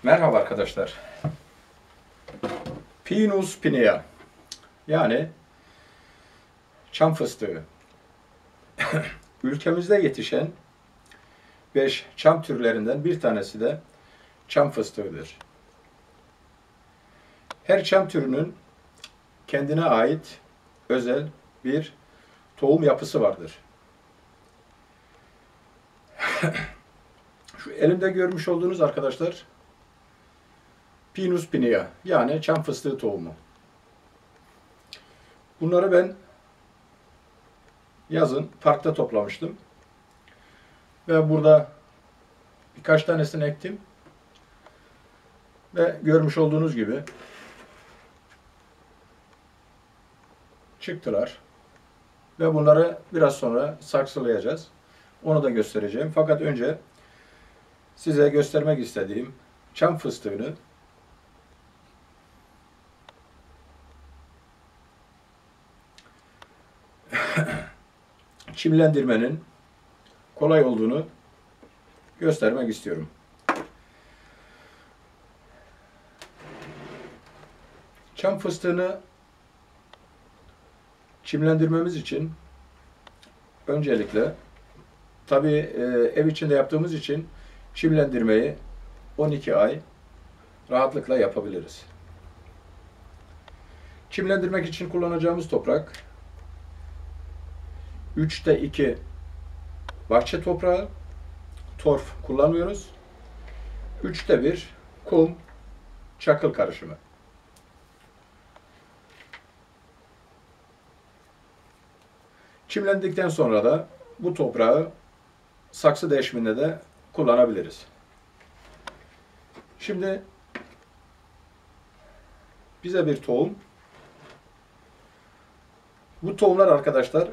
Merhaba arkadaşlar. Pinus pinea yani çam fıstığı. Ülkemizde yetişen 5 çam türlerinden bir tanesi de çam fıstığıdır. Her çam türünün kendine ait özel bir tohum yapısı vardır. Şu elimde görmüş olduğunuz arkadaşlar Pinus pinea yani çam fıstığı tohumu. Bunları ben yazın parkta toplamıştım. Ve burada birkaç tanesini ektim. Ve görmüş olduğunuz gibi çıktılar. Ve bunları biraz sonra saksılayacağız. Onu da göstereceğim. Fakat önce size göstermek istediğim çam fıstığını çimlendirmenin kolay olduğunu göstermek istiyorum. Çam fıstığını çimlendirmemiz için öncelikle tabii ev içinde yaptığımız için çimlendirmeyi 12 ay rahatlıkla yapabiliriz. Çimlendirmek için kullanacağımız toprak 3'te 2 bahçe toprağı, torf kullanmıyoruz. 3'te 1 kum, çakıl karışımı. Çimlendikten sonra da bu toprağı saksı değişiminde de kullanabiliriz. Şimdi bize bir tohum. Bu tohumlar arkadaşlar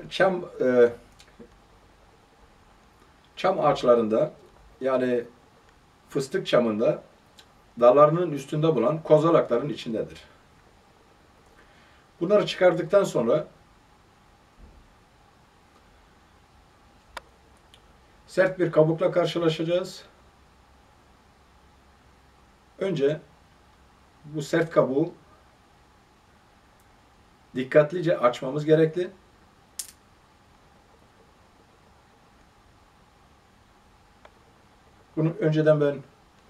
çam ağaçlarında yani fıstık çamında dallarının üstünde bulunan kozalakların içindedir. Bunları çıkardıktan sonra sert bir kabukla karşılaşacağız. Önce bu sert kabuğu dikkatlice açmamız gerekli. Bunu önceden ben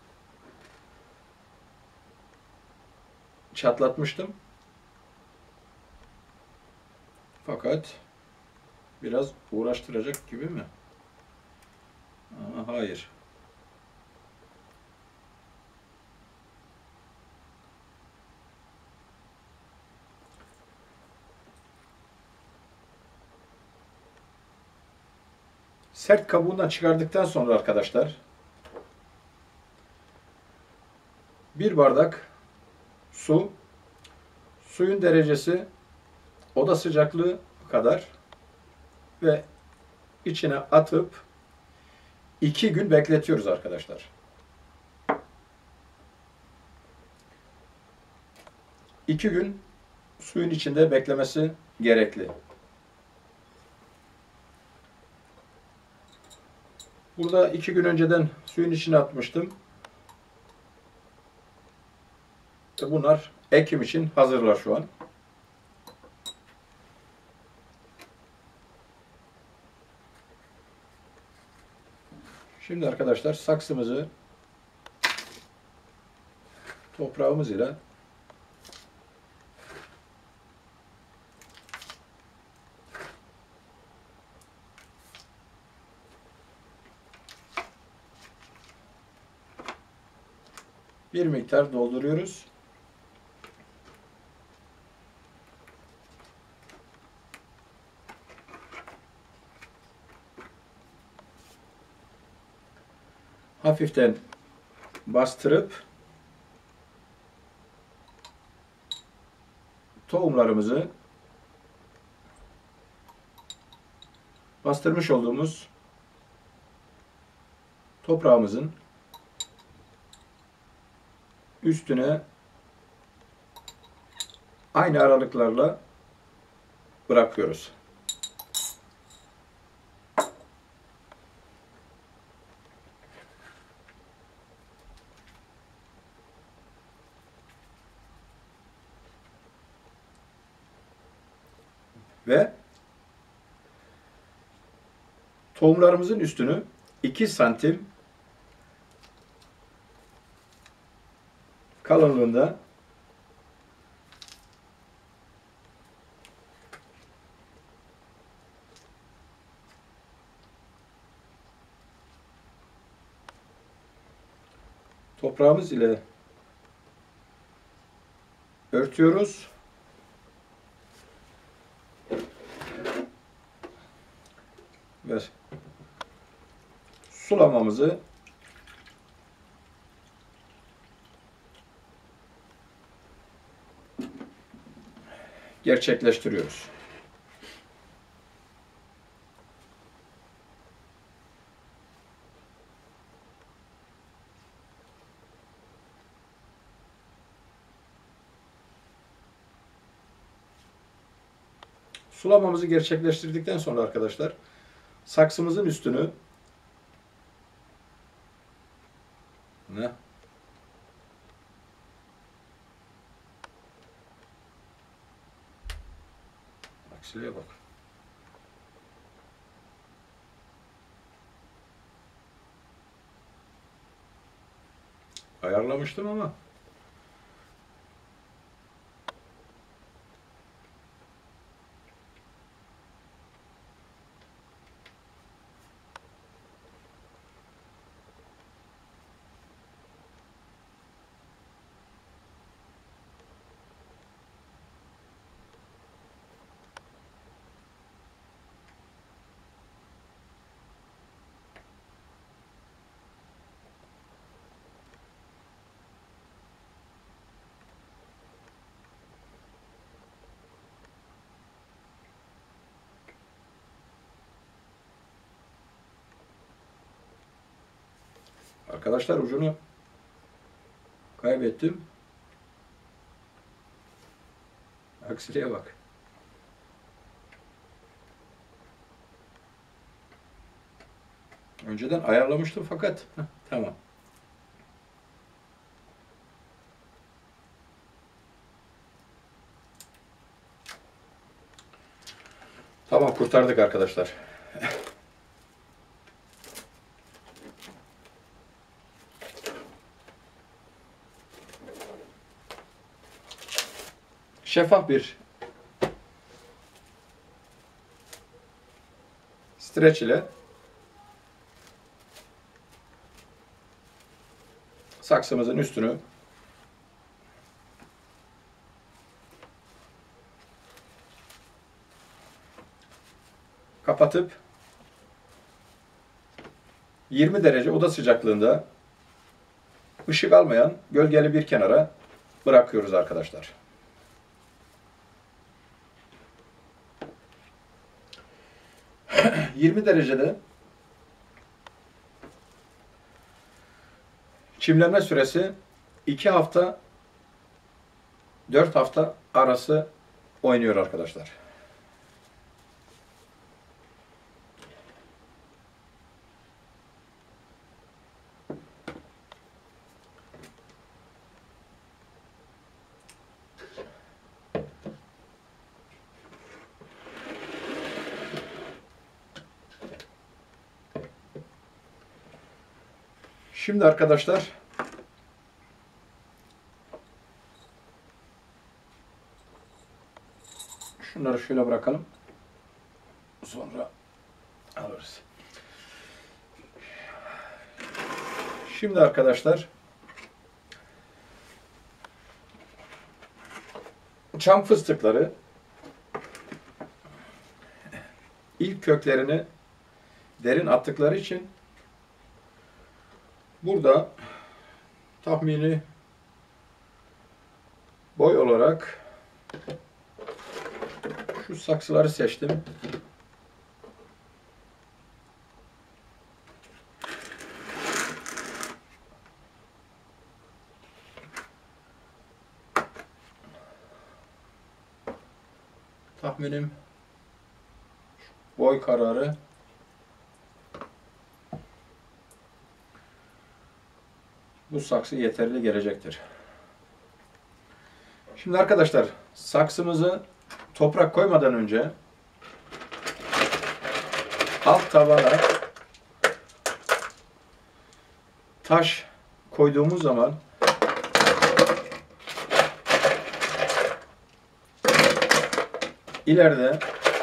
çatlatmıştım. Fakat biraz uğraştıracak gibi mi? Ama hayır. Sert kabuğundan çıkardıktan sonra arkadaşlar bir bardak suyun derecesi oda sıcaklığı kadar ve içine atıp 2 gün bekletiyoruz arkadaşlar. 2 gün suyun içinde beklemesi gerekli. Burada 2 gün önceden suyun içine atmıştım. Bunlar ekim için hazırlar şu an. Şimdi arkadaşlar saksımızı toprağımız ile bir miktar dolduruyoruz. Hafiften bastırıp tohumlarımızı bastırmış olduğumuz toprağımızın üstüne aynı aralıklarla bırakıyoruz. ve tohumlarımızın üstünü 2 santim kalınlığında toprağımız ile örtüyoruz. Ve sulamamızı gerçekleştiriyoruz. Sulamamızı gerçekleştirdikten sonra arkadaşlar saksımızın üstünü aksiliğe bak. Ayarlamıştım ama arkadaşlar ucunu kaybettim. Aksiliğe bak. Önceden ayarlamıştım fakat tamam. Tamam, kurtardık arkadaşlar. Şeffaf bir streç ile saksımızın üstünü kapatıp 20 derece oda sıcaklığında ışık almayan gölgeli bir kenara bırakıyoruz arkadaşlar. ...20 derecede çimlenme süresi 2 hafta 4 hafta arası oynuyor arkadaşlar. Şimdi arkadaşlar şunları şöyle bırakalım. Sonra alırız. Şimdi arkadaşlar çam fıstıkları ilk köklerini derin attıkları için burada tahmini boy olarak şu saksıları seçtim. Tahminim boy kararı bu saksı yeterli gelecektir. Şimdi arkadaşlar saksımızı toprak koymadan önce tabana taş koyduğumuz zaman ileride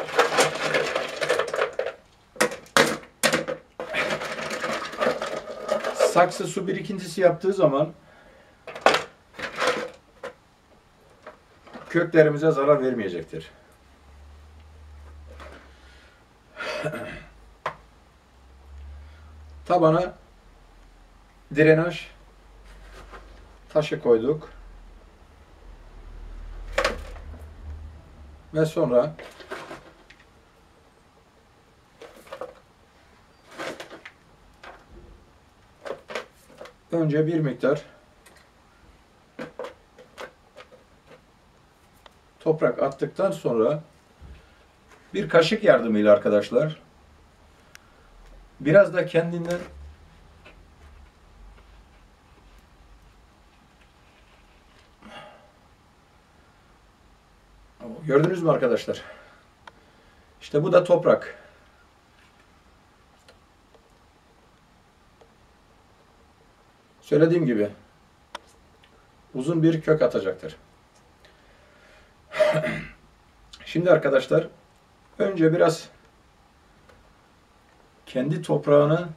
saksı su birikintisi yaptığı zaman köklerimize zarar vermeyecektir. Tabana drenaj taşı koyduk. Ve sonra önce bir miktar toprak attıktan sonra bir kaşık yardımıyla arkadaşlar biraz da kendinden gördünüz mü arkadaşlar? İşte bu da toprak. Söylediğim gibi uzun bir kök atacaktır. Şimdi arkadaşlar önce biraz kendi toprağını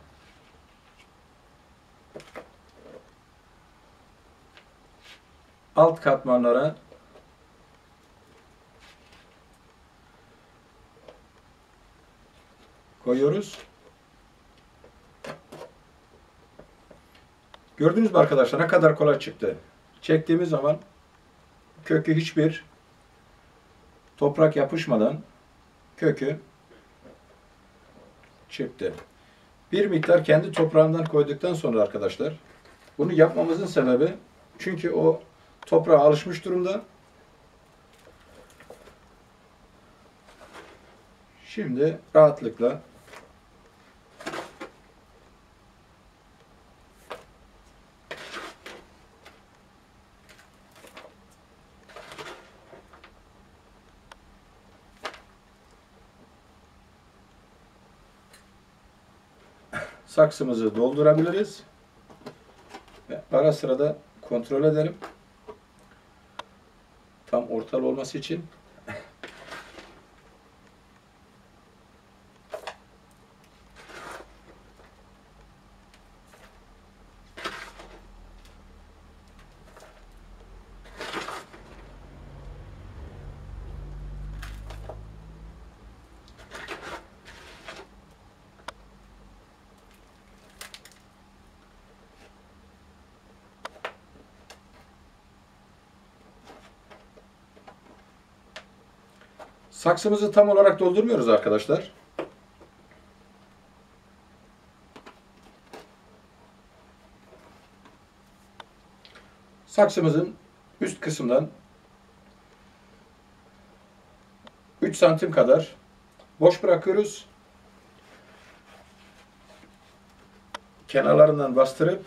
alt katmanlara koyuyoruz. Gördünüz mü arkadaşlar ne kadar kolay çıktı. Çektiğimiz zaman kökü hiçbir toprak yapışmadan kökü çıktı. Bir miktar kendi toprağından koyduktan sonra arkadaşlar bunu yapmamızın sebebi çünkü o toprağa alışmış durumda. Şimdi rahatlıkla saksımızı doldurabiliriz. Ve ara sıra da kontrol edelim. Tam ortalı olması için. Saksımızı tam olarak doldurmuyoruz arkadaşlar. Saksımızın üst kısmından 3 santim kadar boş bırakıyoruz. Kenarlarından bastırıp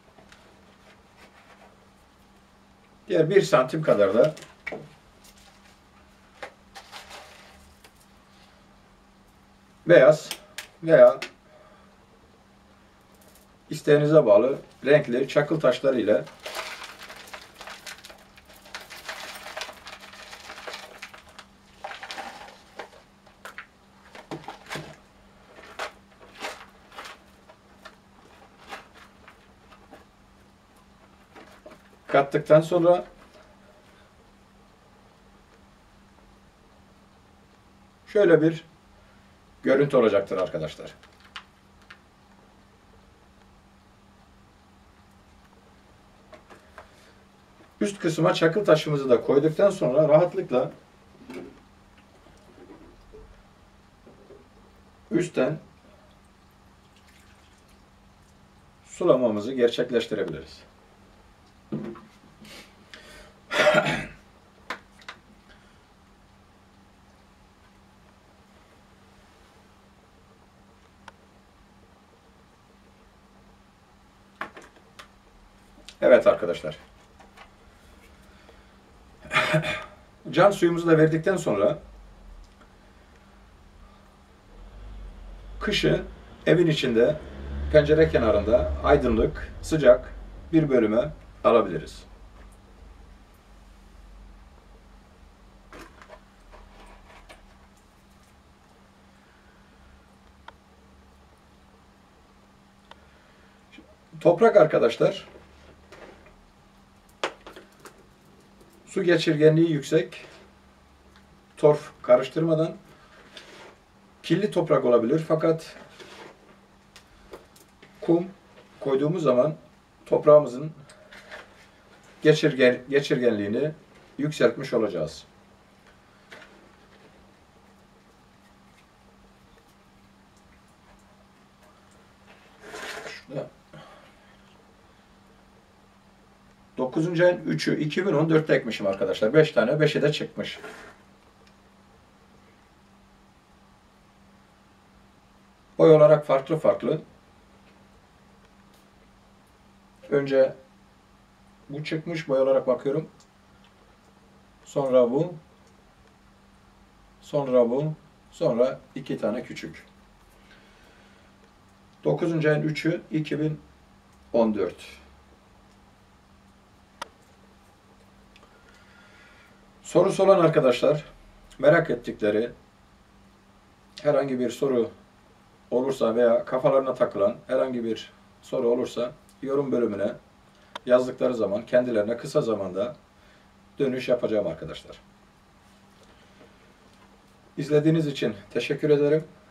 diğer 1 santim kadar da beyaz veya isteğinize bağlı renkli çakıl taşları ile kattıktan sonra şöyle bir görüntü olacaktır arkadaşlar. Üst kısma çakıl taşımızı da koyduktan sonra rahatlıkla üstten sulamamızı gerçekleştirebiliriz. Evet arkadaşlar. Can suyumuzu da verdikten sonra Kışı evin içinde, pencere kenarında aydınlık, sıcak bir bölüme alabiliriz. Toprak arkadaşlar, su geçirgenliği yüksek, torf karıştırmadan kirli toprak olabilir. Fakat kum koyduğumuz zaman toprağımızın geçirgenliğini yükseltmiş olacağız. Şurada 9. ayın 3'ü 2014'te ekmişim arkadaşlar. 5 tane, 5'i de çıkmış. Boy olarak farklı farklı. Önce bu çıkmış, boy olarak bakıyorum. Sonra bu. Sonra bu. Sonra 2 tane küçük. 9. ayın 3'ü 2014. Sorusu olan arkadaşlar, merak ettikleri herhangi bir soru olursa veya kafalarına takılan herhangi bir soru olursa yorum bölümüne yazdıkları zaman kendilerine kısa zamanda dönüş yapacağım arkadaşlar. İzlediğiniz için teşekkür ederim.